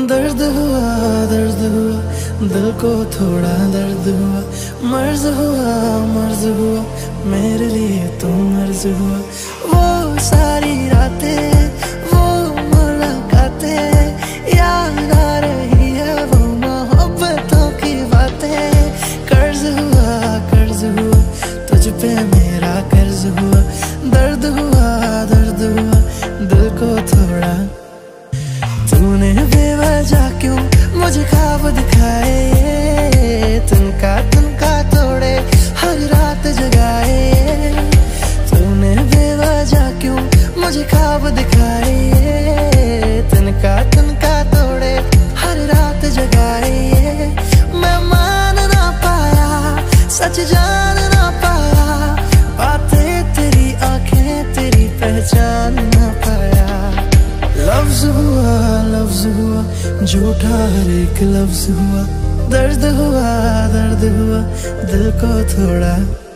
दर्द हुआ, दिल को थोड़ा दर्द हुआ। मर्ज हुआ, मेरे लिए तो मर्ज हुआ। वो सारी रातें, वो मुलाकातें, याद आ रही है वो मोहब्बतों की बातें। कर्ज हुआ, तुझ पे मेरा कर्ज हुआ। दर्द हुआ, दिल को थोड़ा। तूने बेवजह क्यों मुझे ख्वाब दिखाए, तिनका तोड़े हर रात जगाए। तूने बेवजह क्यों मुझे ख्वाब दिखाए, तिनका तोड़े हर रात जगाए। मैं मान ना पाया, सच जान ना पाया, बातें तेरी आंखें तेरी पहचान ना पाया। लफ्ज हुआ, झूठा हर एक लफ्ज हुआ। दर्द हुआ, दिल को थोड़ा।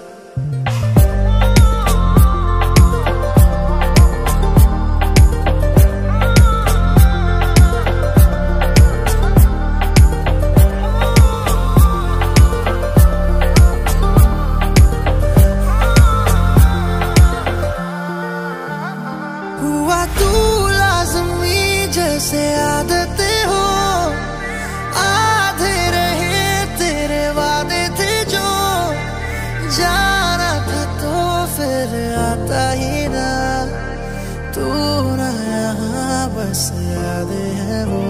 हुआ तू लाज़मी जैसे आदतें हो, आधे रहे तेरे वादे थे जो। जाना था तो फिर आता ही ना, तू ना यहाँ बस यादें हैं वो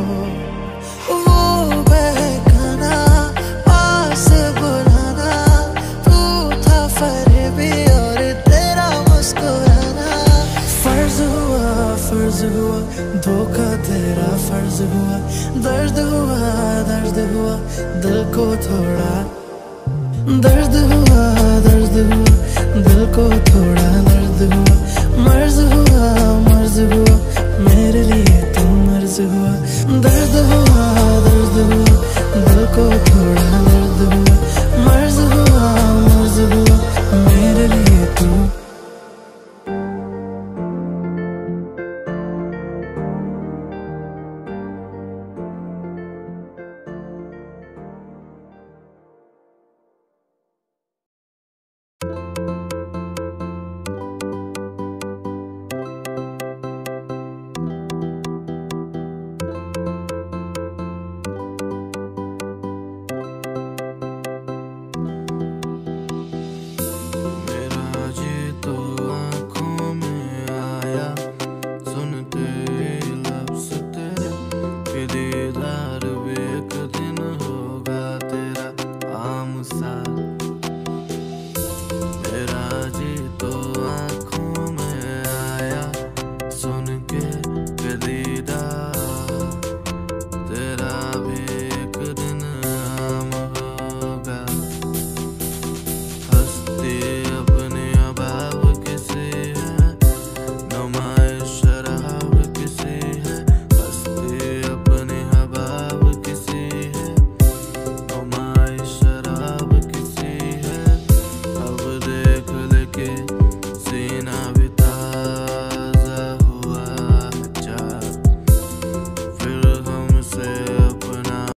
बहकाना, पास बुलाना। तू था फरेबी और तेरा मुस्कुराना। फर्ज हुआ, धोखा तेरा फर्ज हुआ। दर्द हुआ, दिल को थोड़ा। दर्द हुआ, दिल को थोड़ा दर्द हुआ। मर्ज हुआ, मेरे लिए तू मर्ज हुआ। दर्द हुआ, दिल को थोड़ा दर्द हुआ। मर्ज हुआ, मेरे लिए तू। दीदार भी एक दिन होगा तेरा आम सा।